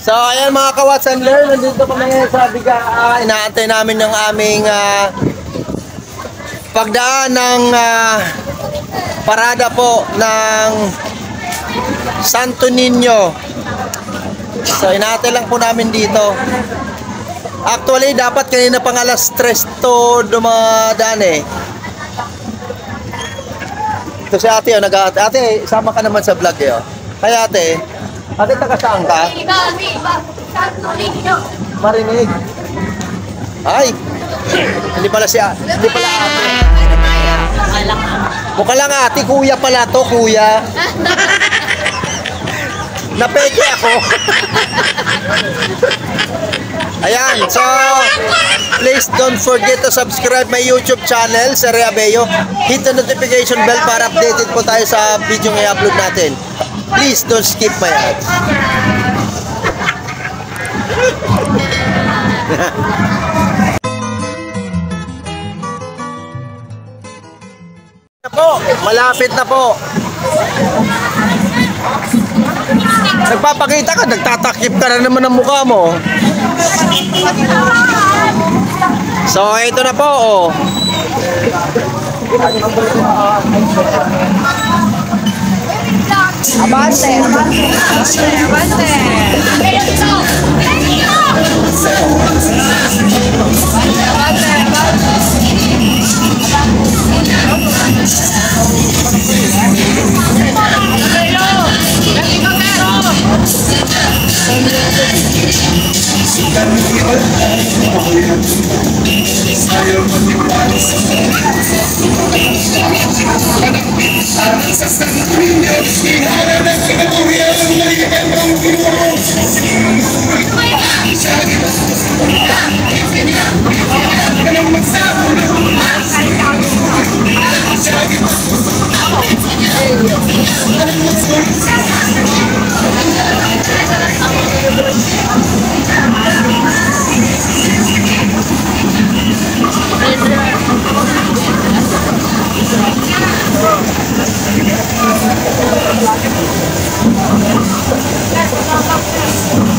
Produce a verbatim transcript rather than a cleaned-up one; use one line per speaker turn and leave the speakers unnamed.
So, ayan mga ka-Watch and Learn, nandito kami sa Biga. Uh, inaantay namin yung aming uh, pagdaan ng uh, parada po ng Santo Niño. So, inaantay lang po namin dito. Actually, dapat kanina pang alas tres to dumadaan eh. Ito si ate, oh, nag-ate. Ate, sama ka naman sa vlog eh. Oh. Kaya ate, ate, taga saan ka? Marinig. Ay, hindi pala si ate. Hindi pala ate. Mukha lang ate, kuya pala to, kuya. Napeke ako. Ayan, so please don't forget to subscribe my YouTube channel, Sir Abello. Hit the notification bell para updated po tayo sa video ng i-upload natin. Please don't skip my ads. na po, malapit na po. Nagpapakita ka, nagtatakip ka na naman ang mukha mo. So, ito na po, oh. Abante, abante, abante,
Let's go.